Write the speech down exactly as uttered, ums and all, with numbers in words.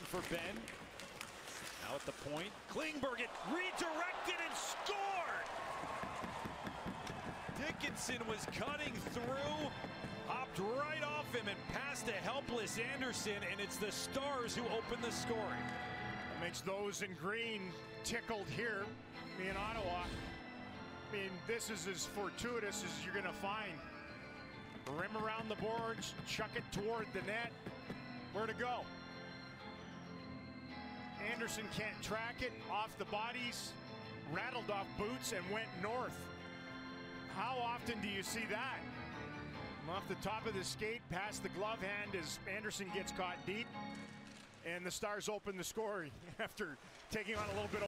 for Benn. Now at the point, Klingberg it redirected and scored! Dickinson was cutting through, hopped right off him and passed a helpless Anderson, and it's the Stars who open the scoring. That makes those in green tickled here in Ottawa. I mean, this is as fortuitous as you're going to find. Rim around the boards, chuck it toward the net. Where to go? Anderson can't track it, off the bodies, rattled off boots and went north. How often do you see that? Off the top of the skate, past the glove hand as Anderson gets caught deep. And the Stars open the scoring after taking on a little bit of